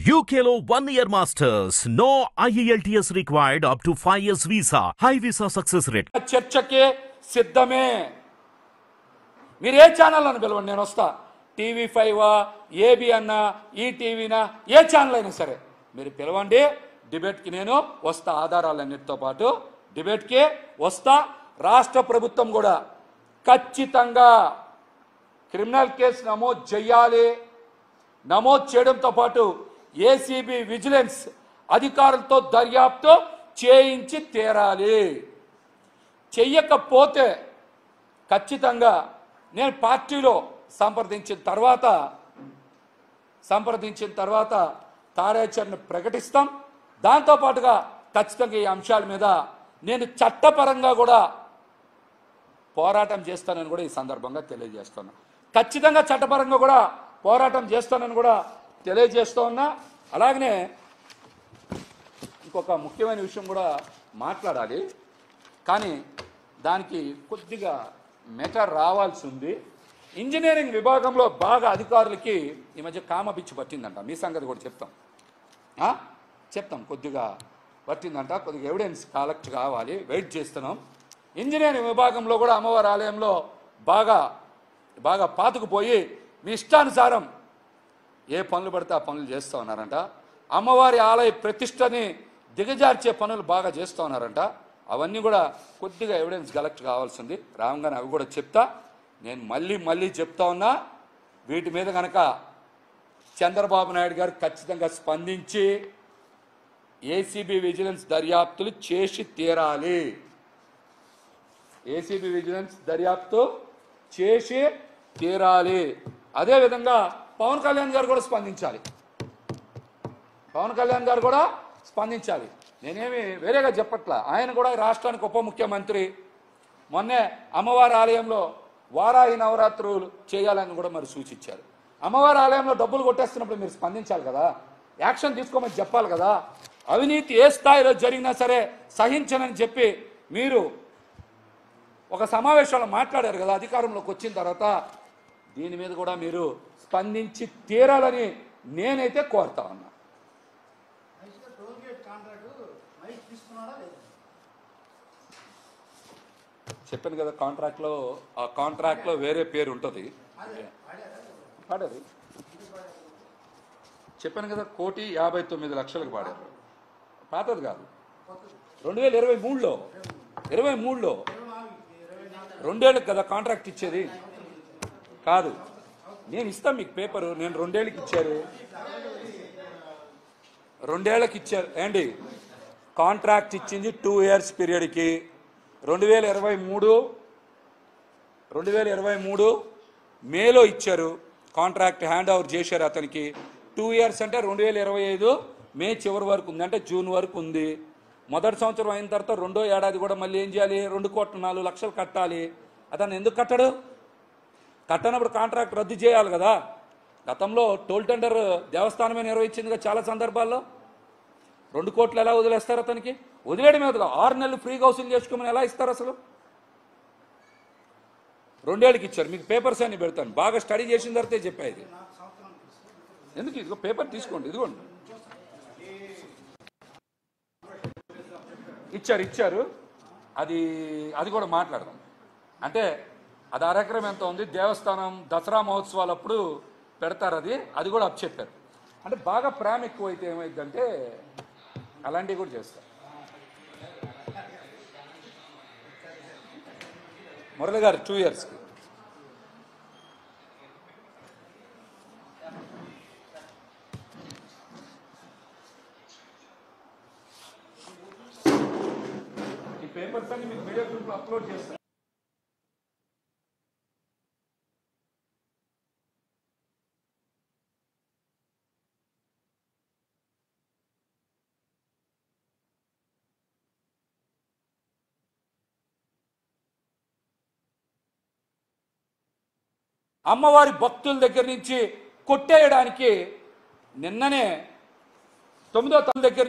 UKLO 1 year masters. No IELTS required up to 5 years visa. High visa success rate. చర్చకే సిద్ధమే. మీరు ఏ channel అని పిలవండి, నేను వస్తా. TV5 ఏబి అన్నా, ఈటీవీనా, ఏ ఛానల్ అయినా సరే మీరు పిలవండి. డిబేట్కి నేను వస్తా, ఆధారాలన్నిటితో పాటు డిబేట్కి వస్తా. రాష్ట్ర ప్రభుత్వం కూడా ఖచ్చితంగా క్రిమినల్ కేసు నమోదు చేయాలి. నమోదు చేయడంతో పాటు ఏసీబీ విజిలెన్స్ అధికారులతో దర్యాప్తు చేయించి తీరాలి. చెయ్యకపోతే ఖచ్చితంగా నేను పార్టీలో సంప్రదించిన తర్వాత కార్యాచరణ ప్రకటిస్తాం. దాంతోపాటుగా ఖచ్చితంగా ఈ అంశాల మీద నేను చట్టపరంగా కూడా పోరాటం చేస్తానని కూడా ఈ సందర్భంగా తెలియజేస్తున్నా. ఖచ్చితంగా చట్టపరంగా కూడా పోరాటం చేస్తానని కూడా తెలియజేస్తూ ఉన్నా. అలాగనే ఇంకొక ముఖ్యమైన విషయం కూడా మాట్లాడాలి, కానీ దానికి కొద్దిగా మెటర్ రావాల్సి ఉంది. ఇంజనీరింగ్ విభాగంలో బాగా అధికారులకి ఈ మధ్య కామపిచ్చి పట్టిందంట. మీ సంగతి కూడా చెప్తాం కొద్దిగా పట్టిందంట. కొద్దిగా ఎవిడెన్స్ కలెక్ట్ కావాలి, వెయిట్ చేస్తున్నాం. ఇంజనీరింగ్ విభాగంలో కూడా అమ్మవారి ఆలయంలో బాగా పాతుకుపోయి మీ ఇష్టానుసారం ఏ పనులు పడితే ఆ పనులు చేస్తూ ఉన్నారంట. అమ్మవారి ఆలయ ప్రతిష్టని దిగజార్చే పనులు బాగా చేస్తూ ఉన్నారంట. అవన్నీ కూడా కొద్దిగా ఎవిడెన్స్ కలెక్ట్ కావాల్సింది. రాగానే అవి కూడా చెప్తా. నేను మళ్ళీ చెప్తా ఉన్నా, వీటి మీద కనుక చంద్రబాబు నాయుడు గారు ఖచ్చితంగా స్పందించి ఏసీబీ విజిలెన్స్ దర్యాప్తులు చేసి తీరాలి. ఏసీబీ విజిలెన్స్ దర్యాప్తు చేసి తీరాలి. అదేవిధంగా పవన్ కళ్యాణ్ గారు కూడా స్పందించాలి. నేనేమి వేరేగా చెప్పట్లా. ఆయన కూడా రాష్ట్రానికి ఉప ముఖ్యమంత్రి. మొన్నే అమ్మవారి ఆలయంలో వారాహి నవరాత్రులు చేయాలని కూడా మరి సూచించారు. అమ్మవారి ఆలయంలో డబ్బులు కొట్టేస్తున్నప్పుడు మీరు స్పందించాలి కదా, యాక్షన్ తీసుకోమని చెప్పాలి కదా. అవినీతి ఏ స్థాయిలో జరిగినా సరే సహించనని చెప్పి మీరు ఒక సమావేశంలో మాట్లాడారు కదా అధికారంలోకి వచ్చిన తర్వాత. దీని మీద కూడా మీరు స్పందించి తీరాలని నేనైతే కోరుతా ఉన్నా. చెప్పాను కదా, ఆ కాంట్రాక్ట్లో వేరే పేరు ఉంటుంది. పాడారు, చెప్పాను కదా, 1,59,00,000 పాడారు. పాతది కాదు, 2023లో 2 ఏళ్ళకి కదా కాంట్రాక్ట్ ఇచ్చేది కాదు. నేను ఇస్తాను మీకు పేపరు. నేను 2 ఏళ్ళకి ఇచ్చారు, 2 ఏళ్ళకి ఇచ్చారు ఏంటి. కాంట్రాక్ట్ ఇచ్చింది 2 years పీరియడ్కి. 2023 మేలో ఇచ్చారు. కాంట్రాక్ట్ హ్యాండ్ ఓవర్ చేశారు అతనికి. 2 years అంటే 2025 మే చివరి వరకు ఉంది, అంటే జూన్ వరకు ఉంది. మొదటి సంవత్సరం అయిన తర్వాత 2వ ఏడాది కూడా మళ్ళీ ఏం చేయాలి, 2,04,00,000 కట్టాలి. అతను ఎందుకు కట్టనప్పుడు కాంట్రాక్ట్ రద్దు చేయాలి కదా. గతంలో టోల్ టెండర్ దేవస్థానమే నిర్వహించిందిగా చాలా సందర్భాల్లో. 2 కోట్లు ఎలా వదిలేస్తారు అతనికి? వదిలేయడం మీద 6 నెలలు ఫ్రీగా వసూలు చేసుకోమని ఎలా ఇస్తారు అసలు? 2 ఏళ్ళకి ఇచ్చారు. మీకు పేపర్స్ అన్ని పెడతాను, బాగా స్టడీ చేసిన తర్వాతే చెప్పేది. ఎందుకు ఇదిగో పేపర్ తీసుకోండి, ఇదిగోండి. ఇచ్చారు. అది కూడా మాట్లాడదాం. అంటే అది అరెకరం ఎంత ఉంది, దేవస్థానం దసరా మహోత్సవాలప్పుడు పెడతారు. అది కూడా చెప్పారు. అంటే బాగా ప్రేమ ఎక్కువైతే ఏమైందంటే అలాంటివి కూడా చేస్తారు. మురళి గారు 2 yearsకి ఈ పేపర్స్ అన్ని మీకు మీడియా గ్రూప్లో అప్లోడ్ చేస్తారు. అమ్మవారి భక్తుల దగ్గర నుంచి కొట్టేయడానికి నిన్ననే 9వ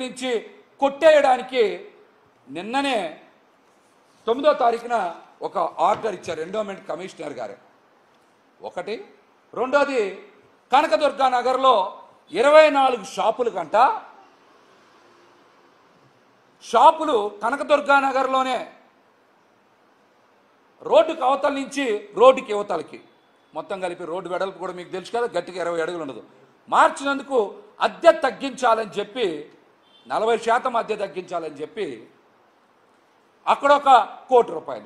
తారీఖున ఒక ఆర్డర్ ఇచ్చారు ఎండోమెంట్ కమిషనర్ గారు. ఒకటి. రెండోది, కనకదుర్గా నగర్లో 24 షాపులు కంట, షాపులు కనకదుర్గా నగర్లోనే రోడ్డుకి అవతల నుంచి రోడ్డుకి యువతలకి మొత్తం కలిపి రోడ్డు వెడల్పు కూడా మీకు తెలుసు కదా, గట్టిగా 20 అడుగులు ఉండదు. మార్చినందుకు అద్దె తగ్గించాలని చెప్పి 40% అద్దె తగ్గించాలని చెప్పి అక్కడ ఒక ₹1 కోటి,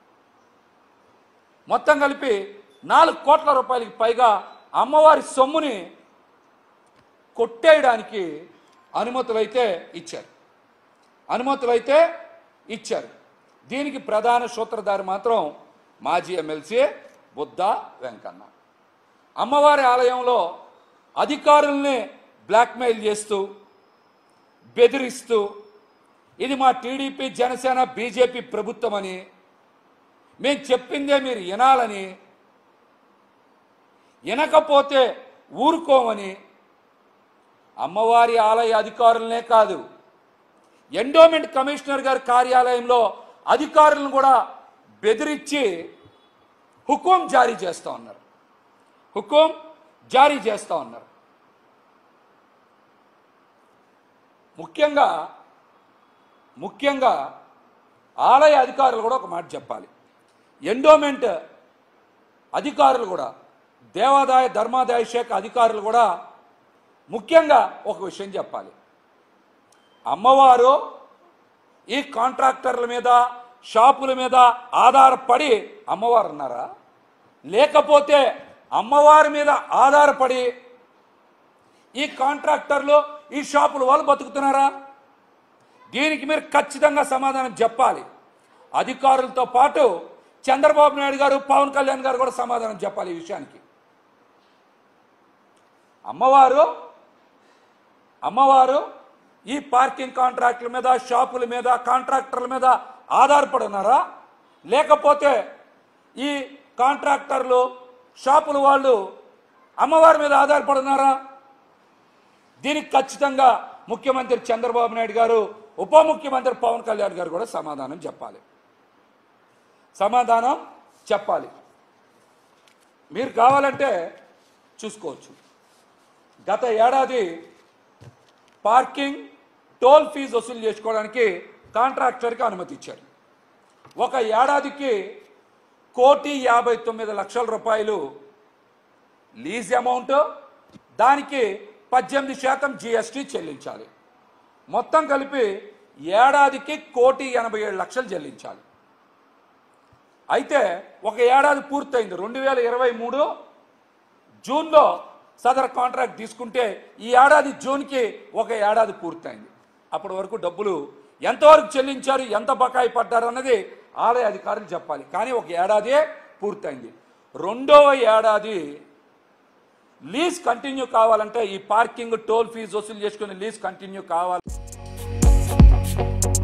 మొత్తం కలిపి ₹4 కోట్ల పైగా అమ్మవారి సొమ్ముని కొట్టేయడానికి అనుమతులైతే ఇచ్చారు. దీనికి ప్రధాన సూత్రధారి మాత్రం మాజీ ఎమ్మెల్సీ బుద్ధ వెంకన్న. అమ్మవారి ఆలయంలో అధికారుల్ని బ్లాక్మెయిల్ చేస్తూ బెదిరిస్తూ ఇది మా టీడీపీ జనసేన బీజేపీ ప్రభుత్వం అని, మేము చెప్పిందే మీరు వినాలని, వినకపోతే ఊరుకోమని అమ్మవారి ఆలయ అధికారులనే కాదు, ఎండోమెంట్ కమిషనర్ గారి కార్యాలయంలో అధికారులను కూడా బెదిరించి హుకుం జారీ చేస్తూ ఉన్నారు. ముఖ్యంగా ఆలయ అధికారులు కూడా ఒక మాట చెప్పాలి. ఎండోమెంట్ అధికారులు కూడా, దేవాదాయ ధర్మాదాయ శాఖ అధికారులు కూడా ముఖ్యంగా ఒక విషయం చెప్పాలి. అమ్మవారు ఈ కాంట్రాక్టర్ల మీద, షాపుల మీద ఆధారపడి అమ్మవారు ఉన్నారా, లేకపోతే అమ్మవారి మీద ఆధారపడి ఈ కాంట్రాక్టర్లు, ఈ షాపుల వాళ్ళు బతుకుతున్నారా? దీనికి మీరు ఖచ్చితంగా సమాధానం చెప్పాలి. అధికారులతో పాటు చంద్రబాబు నాయుడు గారు, పవన్ కళ్యాణ్ గారు కూడా సమాధానం చెప్పాలి ఈ విషయానికి. అమ్మవారు ఈ పార్కింగ్ కాంట్రాక్టుల మీద, షాపుల మీద, కాంట్రాక్టర్ల మీద ఆధారపడి ఉన్నారా, లేకపోతే ఈ కాంట్రాక్టర్లు, షాపుల వాళ్ళు అమ్మవారి మీద ఆధారపడి ఉన్నారా? దీనికి ఖచ్చితంగా ముఖ్యమంత్రి చంద్రబాబు నాయుడు గారు, ఉప ముఖ్యమంత్రి పవన్ కళ్యాణ్ గారు కూడా సమాధానం చెప్పాలి. మీరు కావాలంటే చూసుకోవచ్చు. గత ఏడాది పార్కింగ్ టోల్ ఫీజు వసూలు చేసుకోవడానికి కాంట్రాక్టర్కి అనుమతి ఇచ్చారు. ఒక ఏడాదికి ₹1,59,00,000 లీజ్ అమౌంట్, దానికి 18% GST చెల్లించాలి. మొత్తం కలిపి ఏడాదికి ₹1,87,00,000 చెల్లించాలి. అయితే ఒక ఏడాది పూర్తయింది. 2023 జూన్లో సదరు కాంట్రాక్ట్ తీసుకుంటే ఈ ఏడాది జూన్కి ఒక ఏడాది పూర్తయింది. అప్పటి వరకు డబ్బులు ఎంతవరకు చెల్లించారు, ఎంత బకాయి పడ్డారు అన్నది ఆలయ అధికారులు చెప్పాలి. కానీ ఒక ఏడాదే పూర్తయింది. రెండవ ఏడాది లీజ్ కంటిన్యూ కావాలంటే, ఈ పార్కింగ్ టోల్ ఫీజు వసూలు చేసుకుని లీజ్ కంటిన్యూ కావాలి.